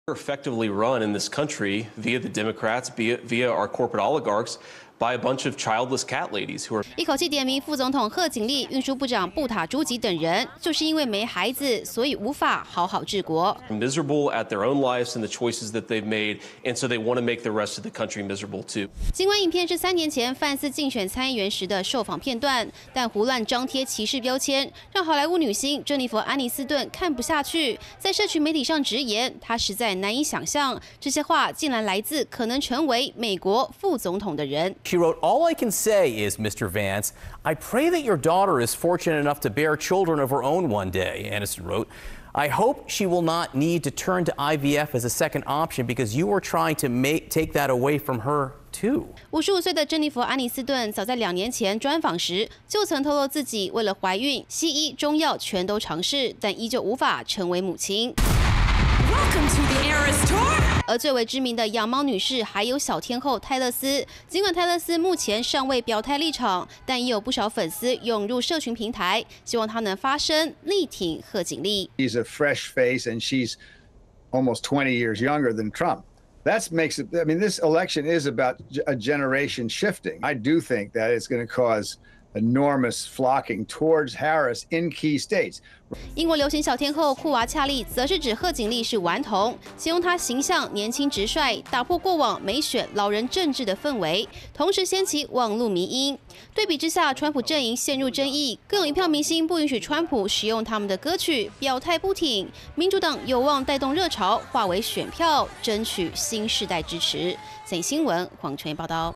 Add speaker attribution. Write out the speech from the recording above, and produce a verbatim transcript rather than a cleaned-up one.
Speaker 1: Effectively run in this country via the Democrats, via, via our corporate oligarchs, by a bunch of childless cat ladies who are.
Speaker 2: 一口气点名副总统贺锦丽、运输部长布塔朱吉等人，就是因为没孩子，所以无法好好治国。
Speaker 1: Miserable at their own lives and the choices that they've made, and so they want to make the rest of the country miserable too.
Speaker 2: 尽管影片是三年前范斯竞选参议员时的受访片段，但胡乱张贴歧视标签，让好莱坞女星珍妮佛·安妮斯顿看不下去，在社群媒体上直言，她实在难以想象这些话竟然来自可能成为美国副总统的人。
Speaker 3: She wrote, "All I can say is, Mister Vance, I pray that your daughter is fortunate enough to bear children of her own one day," Aniston wrote. "I hope she will not need to turn to I V F as a second option because you are trying to make, take that away from her, too."
Speaker 2: 五十五岁的珍妮佛·安妮斯顿早在两年前专访时就曾透露自己为了怀孕，西医、中药全都尝试，但依旧无法成为母亲。
Speaker 4: Welcome to the Eras Tour.
Speaker 2: 而最为知名的养猫女士还有小天后泰勒斯。尽管泰勒斯目前尚未表态立场，但也有不少粉丝涌入社群平台，希望她能发声力挺贺锦丽。
Speaker 5: She's a fresh face, and she's almost twenty years younger than Trump. That makes it. I mean, this election is about a generation shifting. I do think that it's going to cause enormous flocking towards Harris in key states.
Speaker 2: 英国流行小天后库娃恰利则是指贺锦丽是顽童，形容她形象年轻直率，打破过往美选老人政治的氛围，同时掀起网络迷因。对比之下，川普阵营陷入争议，更有一票明星不允许川普使用他们的歌曲，表态不挺。民主党有望带动热潮，化为选票，争取新世代支持。三立新闻黄春燕报道。